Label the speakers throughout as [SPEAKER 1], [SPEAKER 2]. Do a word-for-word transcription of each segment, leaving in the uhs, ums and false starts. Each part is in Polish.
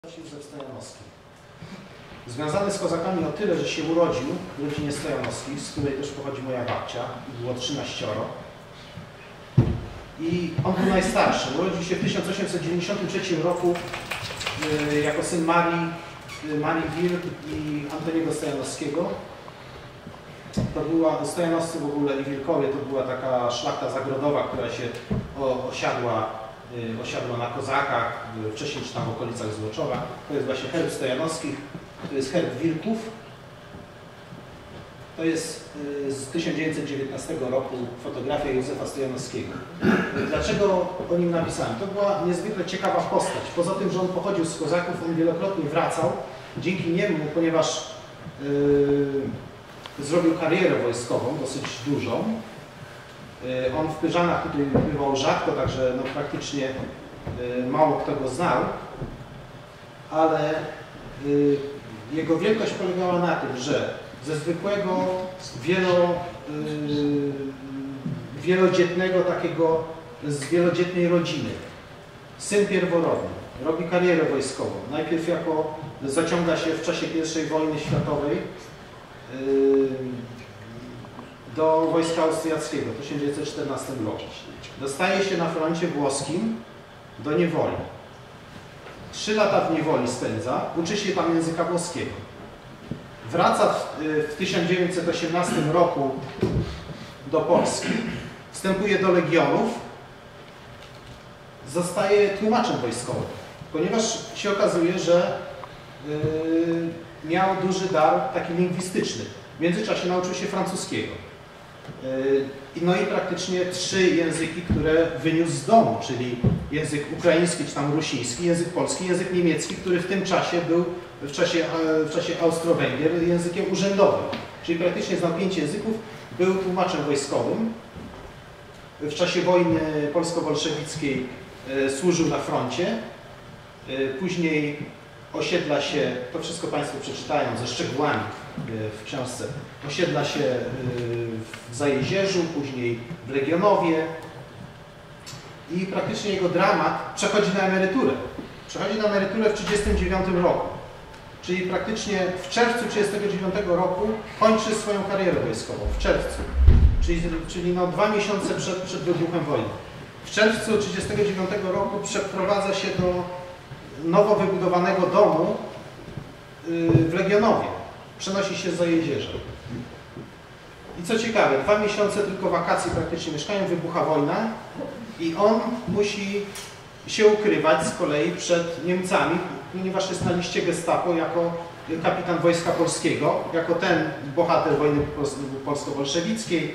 [SPEAKER 1] Józef Stojanowski. Związany z kozakami o tyle, że się urodził w rodzinie Stojanowskich, z której też pochodzi moja babcia, było trzynaścioro. I on był najstarszy. Urodził się w tysiąc osiemset dziewięćdziesiątym trzecim roku yy, jako syn Marii, yy, Marii Wilk i Antoniego Stojanowskiego. To była, Stojanowscy w ogóle i Wilkowie to była taka szlachta zagrodowa, która się o, osiadła, yy, osiadła na kozakach, yy, wcześniej czy tam w okolicach Złoczowa. To jest właśnie herb Stojanowskich, to jest herb Wilków. To jest yy, z tysiąc dziewięćset dziewiętnastego roku fotografia Józefa Stojanowskiego. Dlaczego o nim napisałem? To była niezwykle ciekawa postać. Poza tym, że on pochodził z kozaków, on wielokrotnie wracał. Dzięki niemu, ponieważ yy, zrobił karierę wojskową, dosyć dużą. Yy, on w Pyżanach tutaj bywał rzadko, także no, praktycznie yy, mało kto go znał. Ale yy, jego wielkość polegała na tym, że ze zwykłego, wielo, yy, wielodzietnego takiego, z wielodzietnej rodziny. Syn pierworodny, robi karierę wojskową. Najpierw jako zaciąga się w czasie pierwszej wojny światowej yy, do wojska austriackiego w tysiąc dziewięćset czternastym roku. Dostaje się na froncie włoskim do niewoli. Trzy lata w niewoli spędza, uczy się tam języka włoskiego. Wraca w, w tysiąc dziewięćset osiemnastym roku do Polski, wstępuje do Legionów, zostaje tłumaczem wojskowym, ponieważ się okazuje, że yy, miał duży dar taki lingwistyczny. W międzyczasie nauczył się francuskiego. Yy, no i praktycznie trzy języki, które wyniósł z domu, czyli język ukraiński czy tam rusiński, język polski, język niemiecki, który w tym czasie był w czasie, w czasie Austro-Węgier językiem urzędowym. Czyli praktycznie znał pięć języków, był tłumaczem wojskowym. W czasie wojny polsko-bolszewickiej e, służył na froncie. E, później osiedla się, to wszystko Państwo przeczytają ze szczegółami e, w książce, osiedla się e, w Zajezierzu, później w Legionowie i praktycznie jego dramat przechodzi na emeryturę. Przechodzi na emeryturę w tysiąc dziewięćset trzydziestym dziewiątym roku. Czyli praktycznie w czerwcu tysiąc dziewięćset trzydziestego dziewiątego roku kończy swoją karierę wojskową. W czerwcu. Czyli, czyli no dwa miesiące przed, przed wybuchem wojny. W czerwcu tysiąc dziewięćset trzydziestego dziewiątego roku przeprowadza się do nowo wybudowanego domu w Legionowie. Przenosi się z Zajezierza. I co ciekawe, dwa miesiące tylko wakacji praktycznie mieszkają, wybucha wojna i on musi się ukrywać z kolei przed Niemcami, ponieważ jest na liście Gestapo jako kapitan Wojska Polskiego, jako ten bohater wojny polsko-bolszewickiej,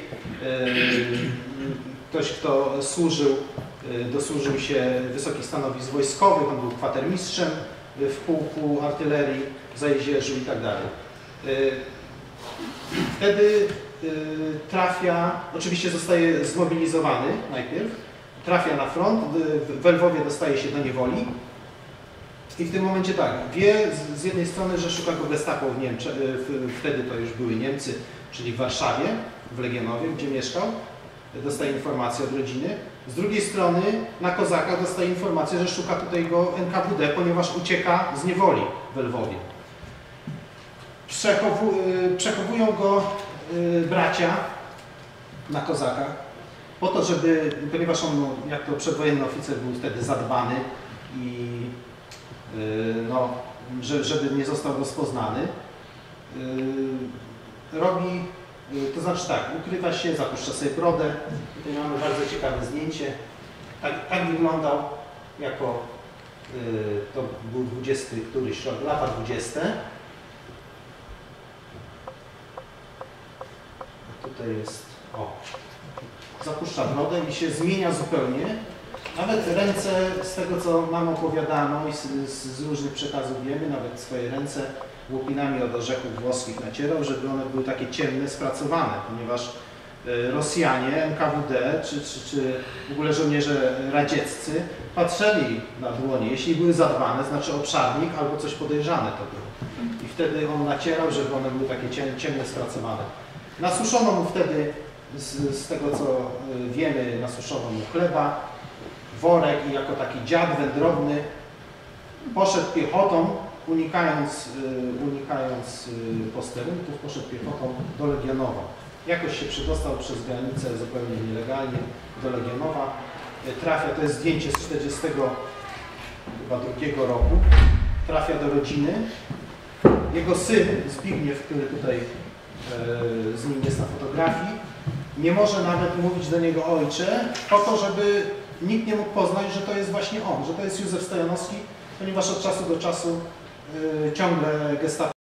[SPEAKER 1] ktoś, kto służył, dosłużył się wysokich stanowisk wojskowych, on był kwatermistrzem w pułku artylerii w Zajezierzu i tak dalej. Wtedy trafia, oczywiście zostaje zmobilizowany najpierw, trafia na front, w Lwowie dostaje się do niewoli i w tym momencie tak, wie z jednej strony, że szuka go Gestapo w Niemczech, wtedy to już były Niemcy, czyli w Warszawie, w Legionowie, gdzie mieszkał, dostaje informację od rodziny. Z drugiej strony na kozakach dostaje informację, że szuka tutaj go N K W D, ponieważ ucieka z niewoli w Lwowie. Przechowu, przechowują go bracia na kozakach, po to, żeby, ponieważ on, jak to przedwojenny oficer, był wtedy zadbany i no, żeby nie został rozpoznany, robi, to znaczy tak, ukrywa się, zapuszcza sobie brodę. Tutaj mamy bardzo ciekawe zdjęcie. Tak, tak wyglądał jako, to był dwudziesty któryś rok, lata dwudzieste. Tutaj jest, o, zapuszcza brodę i się zmienia zupełnie. Nawet ręce, z tego co nam opowiadano i z, z różnych przekazów wiemy, nawet swoje ręce łupinami od orzechów włoskich nacierał, żeby one były takie ciemne, spracowane, ponieważ Rosjanie, N K W D czy, czy, czy w ogóle żołnierze radzieccy patrzyli na dłonie. Jeśli były zadbane, znaczy obszarnik albo coś podejrzane to było. I wtedy on nacierał, żeby one były takie ciemne, spracowane. Nasuszono mu wtedy, z, z tego co wiemy, nasuszono mu chleba, worek i jako taki dziad wędrowny poszedł piechotą, unikając, unikając posterunków, poszedł piechotą do Legionowa. Jakoś się przedostał przez granicę zupełnie nielegalnie do Legionowa. Trafia, to jest zdjęcie z czterdziestego drugiego roku. Trafia do rodziny. Jego syn Zbigniew, który tutaj e, z nim jest na fotografii, nie może nawet mówić do niego ojcze, po to, żeby nikt nie mógł poznać, że to jest właśnie on, że to jest Józef Stojanowski, ponieważ od czasu do czasu e, ciągle gestapo